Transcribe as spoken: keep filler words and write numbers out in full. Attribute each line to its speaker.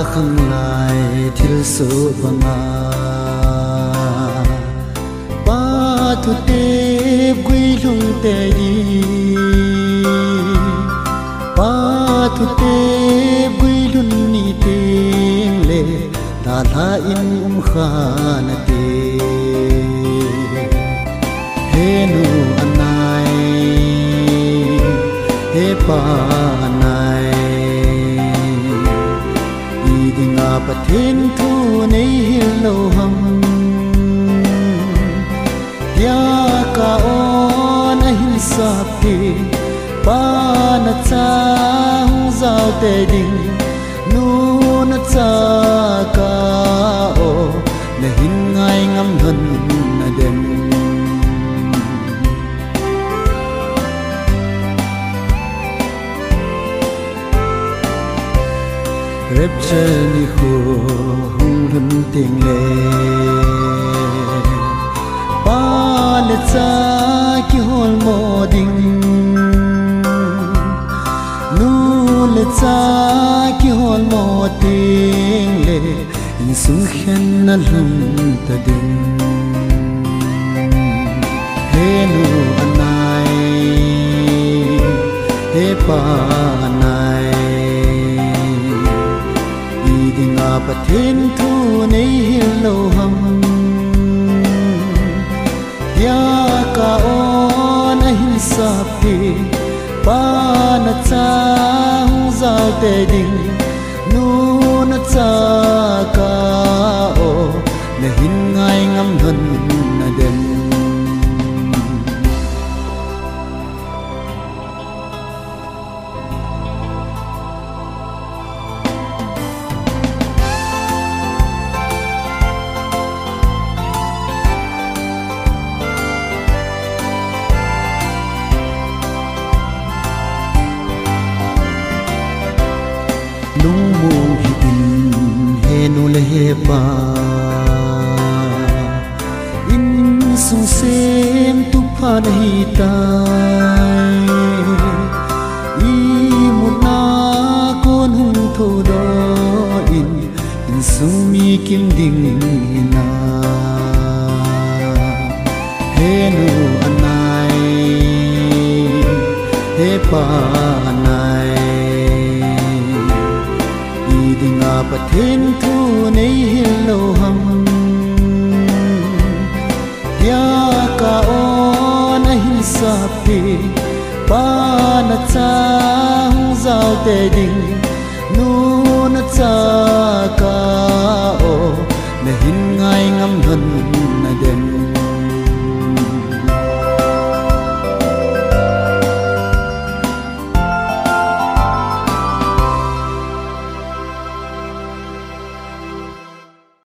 Speaker 1: khăng lại thil su banga ba thu te quy lung te đi ba thu te quy lung ni tiếng lệ ta tha in um khan te he nu anai he pa anai i dinga pathin thu nei hil lo ham ya ka on a hin sa pi pa na cha hu zau te ding nu na cha ka o na hin ngai ngam han na dem rep ni khu hung lum ting le pa le cha ki hol mo ding nu le cha ki hol mo ting le in sung khen na lum ta ding he nu anai he pa anai dinga pathin thu nei hil lo ham ya ka on a hin sa pi pa na cha hu zau te ding nu na cha ka o na hin ngai ngam han na dem lung mu hi in he nu le he pa in sung sem tu pha hi tai i mu na kon hung tho do in in sung mi kim ding na he nu anai he pa anai dinga pathin thu nei hil lo ham ya ka on a hin sa pi pa na cha hu zau te ding nu na cha ka o na hin ngai ngam han na dem